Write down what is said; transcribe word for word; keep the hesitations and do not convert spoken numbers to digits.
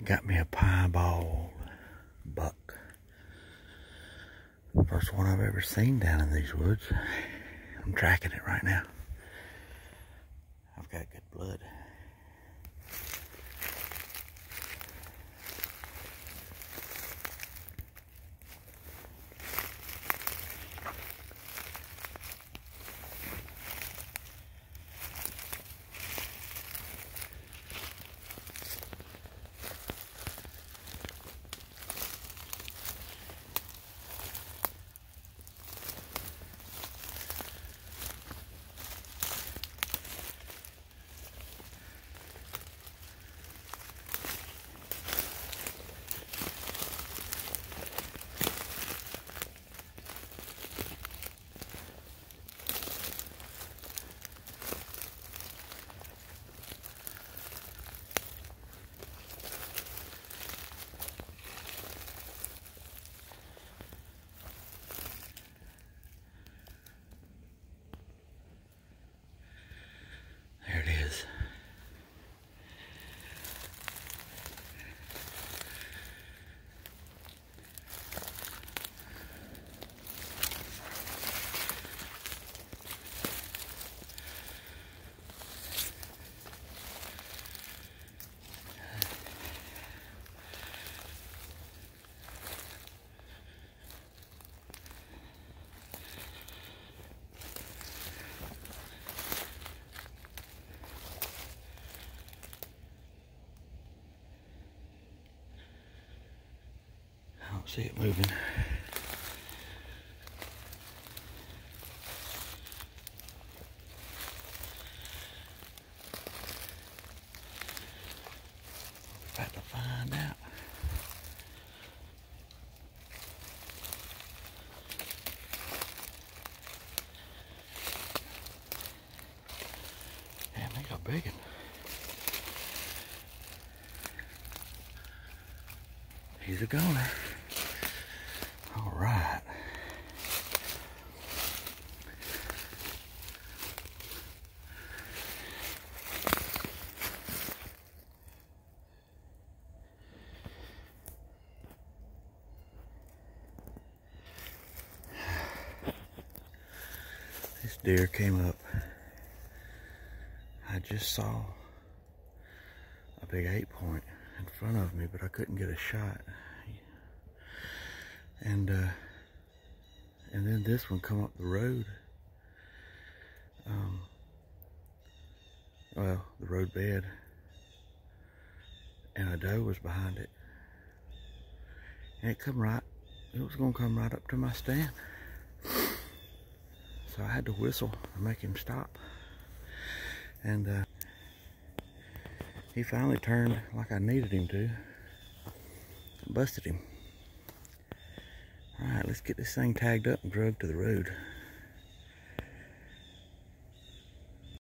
Got me a piebald buck. First one I've ever seen down in these woods. I'm tracking it right now. I've got good blood. There it is. I don't see it moving. About to find out. Damn, they got big one. He's a goner. All right. This deer came up. I just saw a big eight point in front of me, but I couldn't get a shot. And uh, and then this one come up the road. Um, well, the road bed, and a doe was behind it. And it come right. It was gonna come right up to my stand. So I had to whistle to make him stop. And uh, he finally turned like I needed him to. Busted him. Alright, let's get this thing tagged up and drugged to the road.